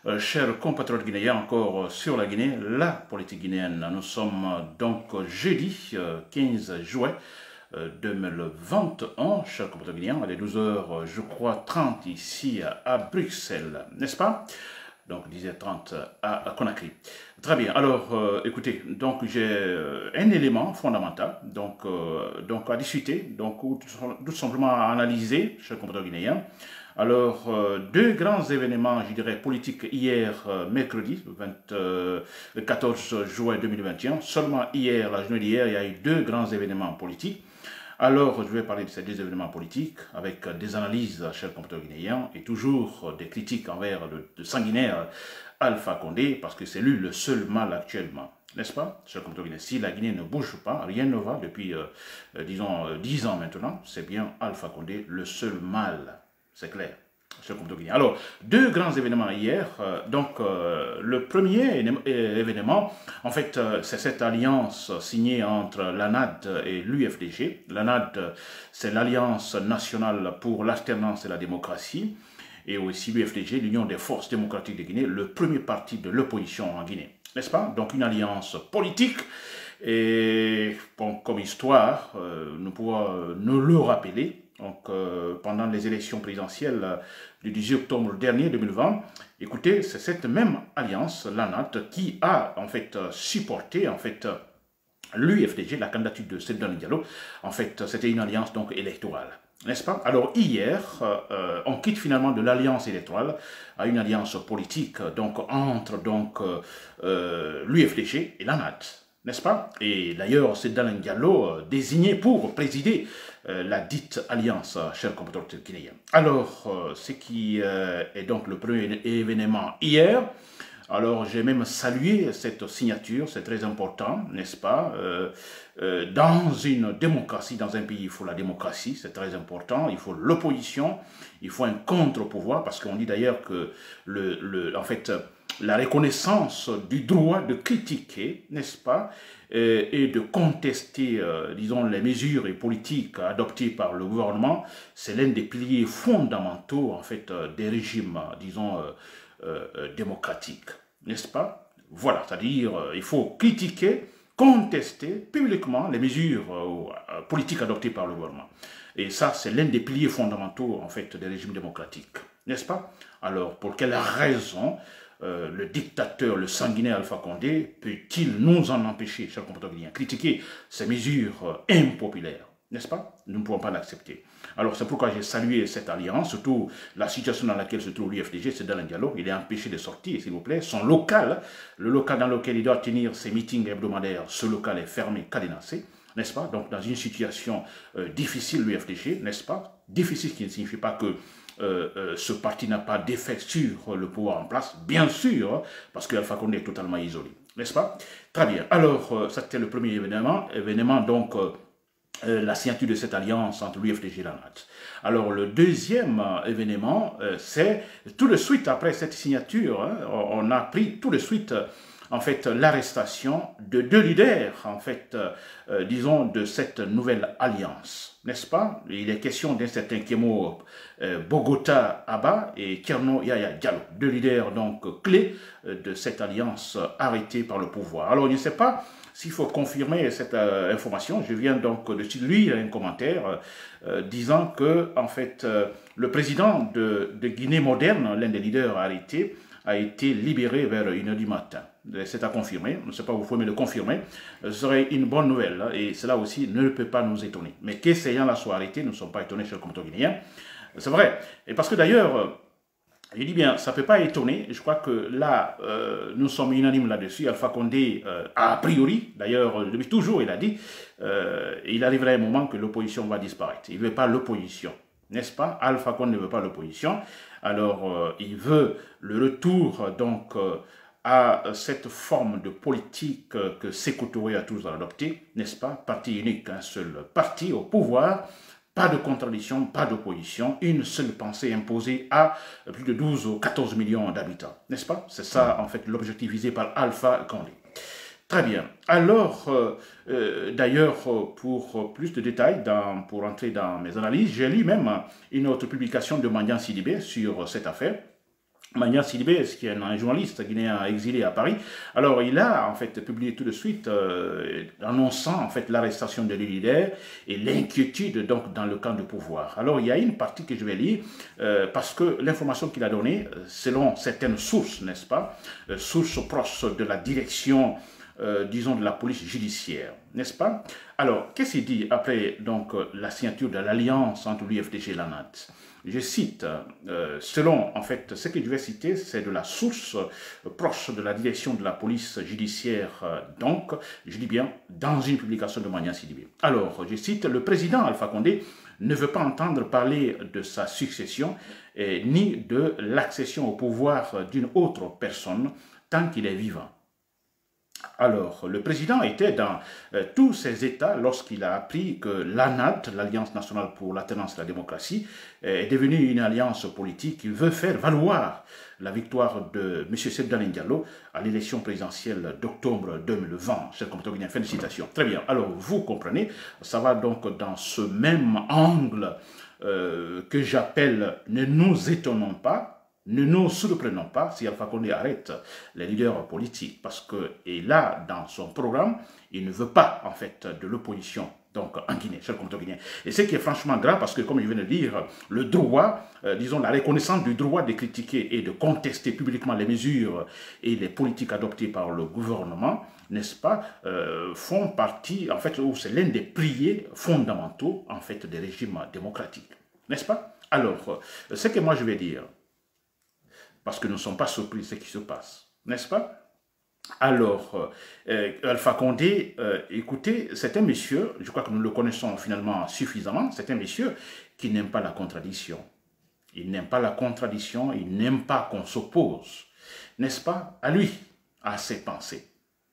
Chers compatriotes guinéens, encore sur la Guinée, la politique guinéenne. Nous sommes donc jeudi 15 juin 2021, chers compatriotes guinéens, à 12h, je crois, 30 ici à Bruxelles, n'est-ce pas? Donc 10h30 à Conakry. Très bien, alors écoutez, donc j'ai un élément fondamental donc à discuter, donc tout simplement à analyser, chers compatriotes guinéens. Alors, deux grands événements, je dirais, politiques hier, mercredi, 14 juin 2021. Seulement hier, la journée d'hier, il y a eu deux grands événements politiques. Alors, je vais parler de ces deux événements politiques avec des analyses, chers compatriotes guinéens, et toujours des critiques envers le sanguinaire Alpha Condé, parce que c'est lui le seul mal actuellement. N'est-ce pas, chers compatriotes guinéens? Si la Guinée ne bouge pas, rien ne va depuis, disons, 10 ans maintenant, c'est bien Alpha Condé le seul mal. C'est clair. Alors, deux grands événements hier. Le premier événement, en fait, c'est cette alliance signée entre l'ANAD et l'UFDG. L'ANAD, c'est l'Alliance nationale pour l'alternance et la démocratie. Et aussi l'UFDG, l'Union des forces démocratiques de Guinée, le premier parti de l'opposition en Guinée. N'est-ce pas? Donc, une alliance politique. Et bon, comme histoire, nous pouvons nous le rappeler. Donc, pendant les élections présidentielles du 18 octobre dernier 2020, écoutez, c'est cette même alliance, l'ANAT, qui a en fait supporté l'UFDG, la candidature de Seydou Diallo. En fait, c'était une alliance donc électorale, n'est-ce pas? Alors hier, on quitte finalement de l'alliance électorale à une alliance politique donc entre l'UFDG et l'ANAT. N'est-ce pas? Et d'ailleurs, c'est Seydou Diallo désigné pour présider la dite alliance, chers compatriotes guinéens. Alors, ce qui est donc le premier événement hier, alors j'ai même salué cette signature, c'est très important, n'est-ce pas? Dans une démocratie, dans un pays, il faut la démocratie, c'est très important, il faut l'opposition, il faut un contre-pouvoir, parce qu'on dit d'ailleurs que la reconnaissance du droit de critiquer, n'est-ce pas, et de contester, disons, les mesures et politiques adoptées par le gouvernement, c'est l'un des piliers fondamentaux, en fait, des régimes, disons, démocratiques, n'est-ce pas? Voilà, c'est-à-dire, il faut critiquer, contester publiquement les mesures politiques adoptées par le gouvernement. Et ça, c'est l'un des piliers fondamentaux, en fait, des régimes démocratiques, n'est-ce pas? Alors, pour quelle raison le dictateur, le sanguinaire Alpha Condé, peut-il nous en empêcher, chers compatriotes guinéens, critiquer ces mesures impopulaires, n'est-ce pas? Nous ne pouvons pas l'accepter. Alors c'est pourquoi j'ai salué cette alliance, surtout la situation dans laquelle se trouve l'UFDG, c'est dans un dialogue, il est empêché de sortir, s'il vous plaît. Son local, le local dans lequel il doit tenir ses meetings hebdomadaires, ce local est fermé, cadenassé, n'est-ce pas? Donc dans une situation difficile, l'UFDG, n'est-ce pas? Difficile, qui ne signifie pas que ce parti n'a pas d'effet sur le pouvoir en place, bien sûr, parce qu'Alpha Condé est totalement isolé, n'est-ce pas? Très bien. Alors, ça c'était le premier événement donc, la signature de cette alliance entre l'UFDG et l'ANAT. Alors, le deuxième événement, c'est tout de suite après cette signature, hein, on a pris tout de suite en fait, l'arrestation de deux leaders, en fait, disons, de cette nouvelle alliance, n'est-ce pas? Il est question d'un certain Kémo Bogota Abba et Kerno Yaya Diallo, deux leaders donc clés de cette alliance arrêtés par le pouvoir. Alors, je ne sais pas s'il faut confirmer cette information. Je viens donc de lire un commentaire disant que, en fait, le président de Guinée moderne, l'un des leaders arrêtés, a été libéré vers 1h du matin. C'est à confirmer, je ne sais pas, vous pouvez me le confirmer. Ce serait une bonne nouvelle, et cela aussi ne peut pas nous étonner. Mais que ces gens-là soient arrêtés, nous ne sommes pas étonnés, chers compatriotes guinéens. C'est vrai. Et parce que d'ailleurs, je dis bien, ça ne peut pas étonner. Je crois que là, nous sommes unanimes là-dessus. Alpha Condé, a priori, d'ailleurs, depuis toujours, il a dit, il arrivera un moment que l'opposition va disparaître. Il ne veut pas l'opposition. N'est-ce pas? Alpha Condé ne veut pas l'opposition. Alors, il veut le retour, donc, à cette forme de politique que Sékou Touré a toujours adoptée, n'est-ce pas? Parti unique, un seul parti au pouvoir, pas de contradiction, pas d'opposition, une seule pensée imposée à plus de 12 ou 14 millions d'habitants, n'est-ce pas? C'est ça, en fait, l'objectif visé par Alpha Condé. Très bien. Alors, d'ailleurs, pour plus de détails, pour entrer dans mes analyses, j'ai lu même une autre publication de Mandian Sidibé sur cette affaire. Magnan Sidibé, qui est un journaliste guinéen exilé à Paris, alors il a en fait publié tout de suite annonçant en fait l'arrestation de leader et l'inquiétude donc dans le camp de pouvoir. Alors il y a une partie que je vais lire parce que l'information qu'il a donnée, selon certaines sources, n'est-ce pas, sources proches de la direction disons de la police judiciaire, n'est-ce pas? Alors, qu'est-ce qu'il dit après donc la signature de l'alliance entre l'UFDG et l'ANAD? Je cite, selon, en fait, ce que je vais citer, c'est de la source proche de la direction de la police judiciaire, donc, je dis bien, dans une publication de Magnan Sidibé. Alors, je cite, le président Alpha Condé ne veut pas entendre parler de sa succession ni de l'accession au pouvoir d'une autre personne tant qu'il est vivant. Alors, le président était dans tous ces états lorsqu'il a appris que l'ANAD, l'Alliance nationale pour l'alternance et la démocratie, est devenue une alliance politique qui veut faire valoir la victoire de M. Sebdalen Diallo à l'élection présidentielle d'octobre 2020. C'est comme une fin de citation. Très bien. Alors, vous comprenez, ça va donc dans ce même angle que j'appelle « ne nous étonnons pas ». Ne nous surprenons pas si Alpha Condé arrête les leaders politiques parce que, et là, dans son programme, il ne veut pas, en fait, de l'opposition, donc en Guinée, cher compte Guinée. Et ce qui est franchement grave parce que, comme je viens de dire, le droit, disons, la reconnaissance du droit de critiquer et de contester publiquement les mesures et les politiques adoptées par le gouvernement, n'est-ce pas, font partie, en fait, c'est l'un des piliers fondamentaux, en fait, des régimes démocratiques. N'est-ce pas? Alors, ce que moi je vais dire, parce que nous ne sommes pas surpris de ce qui se passe, n'est-ce pas? Alors, Alpha Condé, écoutez, c'est un monsieur, je crois que nous le connaissons finalement suffisamment, c'est un monsieur qui n'aime pas la contradiction. Il n'aime pas la contradiction, il n'aime pas qu'on s'oppose, n'est-ce pas? À lui, à ses pensées.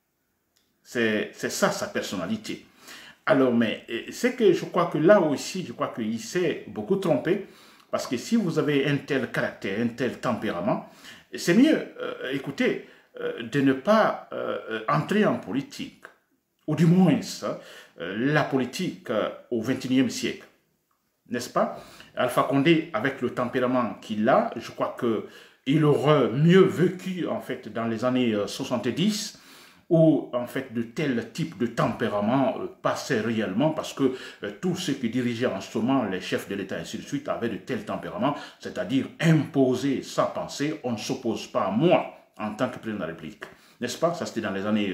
C'est ça sa personnalité. Alors, mais c'est que je crois que là aussi, je crois qu'il s'est beaucoup trompé. Parce que si vous avez un tel caractère, un tel tempérament, c'est mieux, écoutez, de ne pas entrer en politique, ou du moins la politique au XXIe siècle, n'est-ce pas? Alpha Condé, avec le tempérament qu'il a, je crois qu'il aurait mieux vécu en fait dans les années 70, où en fait de tels types de tempéraments passaient réellement parce que tous ceux qui dirigeaient en ce moment, les chefs de l'État et ainsi de suite, avaient de tels tempéraments, c'est-à-dire imposer sa pensée, on ne s'oppose pas à moi en tant que président de la République. N'est-ce pas? Ça, c'était dans les années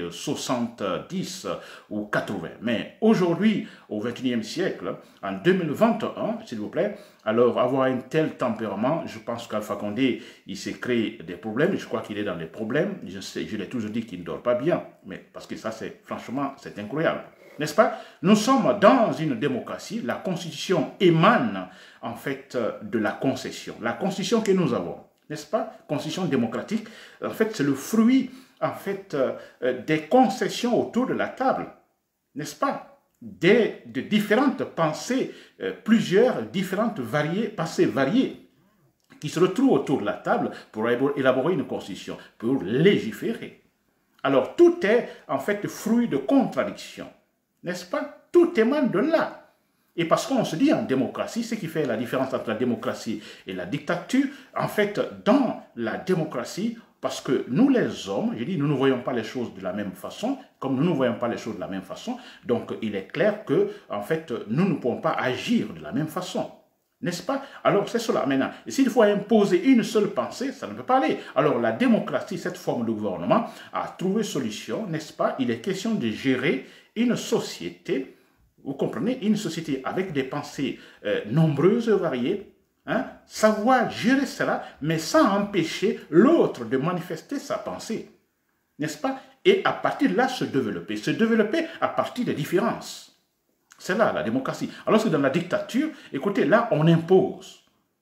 70 ou 80. Mais aujourd'hui, au XXIe siècle, en 2021, s'il vous plaît, alors avoir un tel tempérament, je pense qu'Alpha Condé, il s'est créé des problèmes. Je crois qu'il est dans des problèmes. Je l'ai toujours dit qu'il ne dort pas bien. Mais parce que ça, c'est franchement, c'est incroyable. N'est-ce pas? Nous sommes dans une démocratie. La Constitution émane, en fait, de la concession. La Constitution que nous avons, n'est-ce pas? Constitution démocratique, en fait, c'est le fruit en fait, des concessions autour de la table, n'est-ce pas? De différentes pensées, plusieurs différentes pensées variées, qui se retrouvent autour de la table pour élaborer une constitution, pour légiférer. Alors, tout est en fait fruit de contradictions, n'est-ce pas? Tout émane de là. Et parce qu'on se dit en démocratie, ce qui fait la différence entre la démocratie et la dictature, en fait, dans la démocratie, parce que nous les hommes, je dis, nous ne voyons pas les choses de la même façon, comme nous ne voyons pas les choses de la même façon, donc il est clair que, en fait, nous ne pouvons pas agir de la même façon. N'est-ce pas? Alors c'est cela. Maintenant, s'il faut imposer une seule pensée, ça ne peut pas aller. Alors la démocratie, cette forme de gouvernement, a trouvé solution, n'est-ce pas? Il est question de gérer une société, vous comprenez, une société avec des pensées nombreuses et variées, hein, savoir gérer cela, mais sans empêcher l'autre de manifester sa pensée, n'est-ce pas? Et à partir de là, se développer à partir des différences. C'est là la démocratie. Alors que dans la dictature, écoutez, là, on impose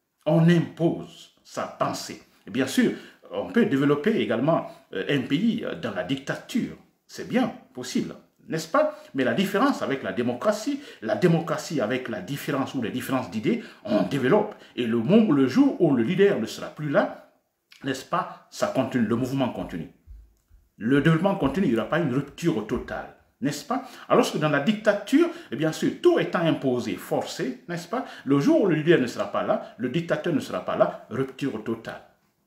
sa pensée. Et bien sûr, on peut développer également un pays dans la dictature. C'est bien possible. N'est-ce pas? Mais la différence avec la démocratie avec la différence ou les différences d'idées, on développe. Et le jour où le leader ne sera plus là, n'est-ce pas? Ça continue, le mouvement continue. Le développement continue, il n'y aura pas une rupture totale. N'est-ce pas? Alors que dans la dictature, et bien sûr, tout étant imposé, forcé, n'est-ce pas? Le jour où le leader ne sera pas là, le dictateur ne sera pas là, rupture totale.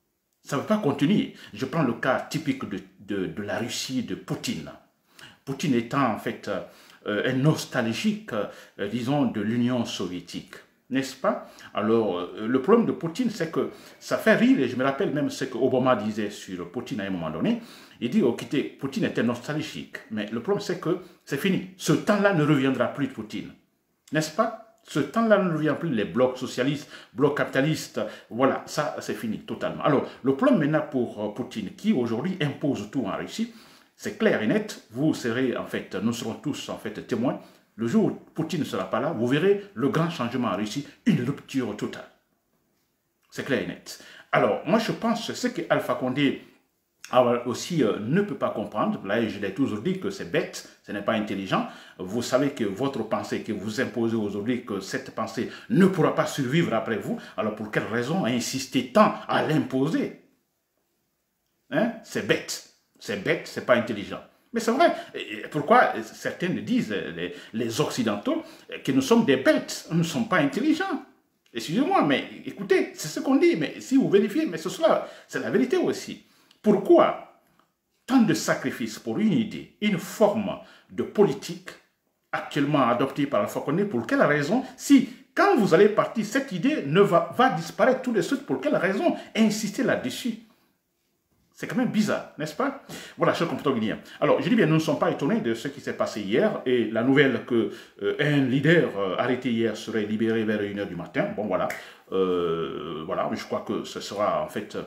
Ça ne veut pas continuer. Je prends le cas typique de la Russie, de Poutine. Poutine étant en fait un nostalgique, disons, de l'Union soviétique. N'est-ce pas? Alors, le problème de Poutine, c'est que ça fait rire, et je me rappelle même ce qu'Obama disait sur Poutine à un moment donné. Il dit, oh, écoutez, Poutine était nostalgique, mais le problème, c'est que c'est fini. Ce temps-là ne reviendra plus de Poutine. N'est-ce pas? Ce temps-là ne revient plus, les blocs socialistes, blocs capitalistes, voilà, ça, c'est fini totalement. Alors, le problème maintenant pour Poutine, qui aujourd'hui impose tout en Russie, c'est clair et net, vous serez, en fait, nous serons tous, en fait, témoins. Le jour où Poutine ne sera pas là, vous verrez le grand changement en Russie, une rupture totale. C'est clair et net. Alors, moi, je pense que ce que Alpha Condé aussi ne peut pas comprendre, là je l'ai toujours dit que c'est bête, ce n'est pas intelligent, vous savez que votre pensée que vous imposez aujourd'hui, que cette pensée ne pourra pas survivre après vous, alors pour quelle raison insister tant à l'imposer? Hein? C'est bête, c'est pas intelligent. Mais c'est vrai, pourquoi certains disent, les Occidentaux, que nous sommes des bêtes, nous ne sommes pas intelligents. Excusez-moi, mais écoutez, c'est ce qu'on dit, mais si vous vérifiez, mais c'est la vérité aussi. Pourquoi tant de sacrifices pour une idée, une forme de politique actuellement adoptée par Alpha Condé? Pour quelle raison? Si, quand vous allez partir, cette idée va disparaître tout de suite, pour quelle raison insister là-dessus? C'est quand même bizarre, n'est-ce pas? Voilà, chers compatriotes guinéens. Alors, je dis bien, nous ne sommes pas étonnés de ce qui s'est passé hier et la nouvelle qu'un leader arrêté hier serait libéré vers 1 h du matin. Bon, voilà. Voilà, je crois que ce sera en fait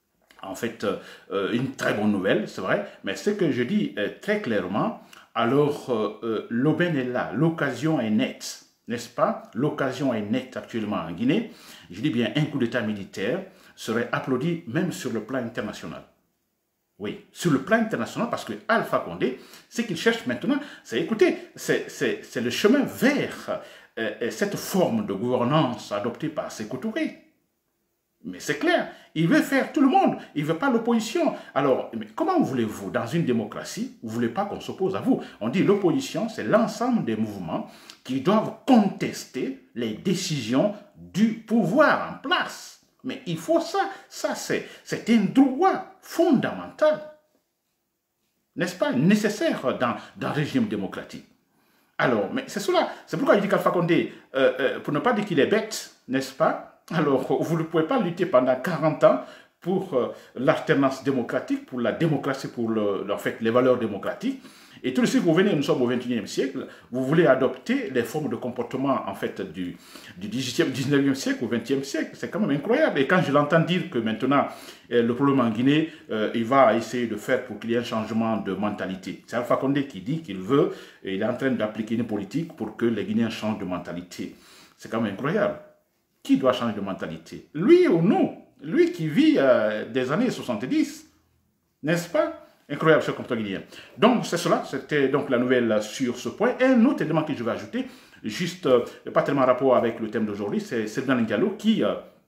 une très bonne nouvelle, c'est vrai. Mais ce que je dis très clairement, alors l'aubaine est là, l'occasion est nette, n'est-ce pas? L'occasion est nette actuellement en Guinée. Je dis bien, un coup d'État militaire serait applaudi même sur le plan international. Oui, sur le plan international, parce que Alpha Condé, ce qu'il cherche maintenant, c'est, écoutez, c'est le chemin vers cette forme de gouvernance adoptée par Sékou Touré. Mais c'est clair, il veut faire tout le monde, il ne veut pas l'opposition. Alors, mais comment voulez-vous, dans une démocratie, vous ne voulez pas qu'on s'oppose à vous? On dit l'opposition, c'est l'ensemble des mouvements qui doivent contester les décisions du pouvoir en place. Mais il faut ça, c'est un droit fondamental, n'est-ce pas, nécessaire dans le régime démocratique. Alors, mais c'est cela, c'est pourquoi il dit qu'Alpha Condé, pour ne pas dire qu'il est bête, n'est-ce pas? Alors, vous ne pouvez pas lutter pendant 40 ans pour l'alternance démocratique, pour la démocratie, pour en fait, les valeurs démocratiques. Et tout de suite, vous venez, nous sommes au XXIe siècle, vous voulez adopter les formes de comportement en fait, du 19e siècle au XXe siècle. C'est quand même incroyable. Et quand je l'entends dire que maintenant, le problème en Guinée, il va essayer de faire pour qu'il y ait un changement de mentalité. C'est Alpha Condé qui dit qu'il veut, et il est en train d'appliquer une politique pour que les Guinéens changent de mentalité. C'est quand même incroyable. Qui doit changer de mentalité? Lui ou nous? Lui qui vit des années 70, n'est-ce pas? Incroyable, cher compatriote guinéen. Donc, c'est cela, c'était donc la nouvelle sur ce point. Et un autre élément que je vais ajouter, juste, pas tellement en rapport avec le thème d'aujourd'hui, c'est Seydina Diallo qui,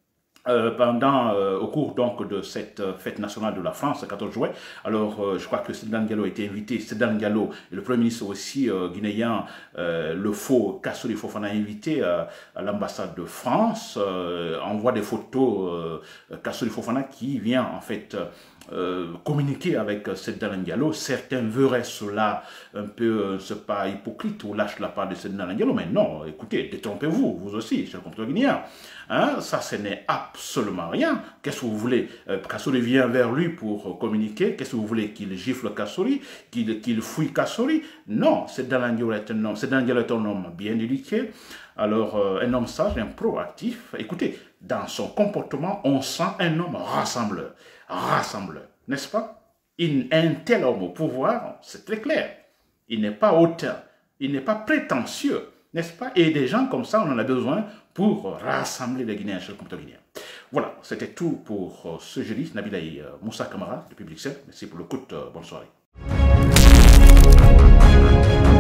au cours donc de cette fête nationale de la France, le 14 juin, alors je crois que Seydina Diallo a été invité, Seydina Diallo et le Premier ministre aussi guinéen, le faux Kassory Fofana, invité à l'ambassade de France, envoie des photos Kassory Fofana qui vient en fait communiquer avec Seydina Diallo. Certains verraient cela un peu, c'est pas hypocrite ou lâche la part de Seydina Diallo, mais non, écoutez, détrompez-vous, vous aussi, chers compatriotes guinéens. Hein, ça, ce n'est absolument rien. Qu'est-ce que vous voulez? Kassory vient vers lui pour communiquer. Qu'est-ce que vous voulez? Qu'il gifle Kassory? Qu'il fouille Kassory? Non, Seydina Diallo est un homme bien éduqué. Alors, un homme sage, un proactif. Écoutez, dans son comportement, on sent un homme rassembleur. Rassembleur, n'est-ce pas? Un tel homme au pouvoir, c'est très clair. Il n'est pas hautain, il n'est pas prétentieux, n'est-ce pas? Et des gens comme ça, on en a besoin pour rassembler les Guinéens, chers compatriotes guinéens. Voilà, c'était tout pour ce jeudi. Nabila et Moussa Camara, depuis Bruxelles. Merci pour l'écoute. Bonne soirée.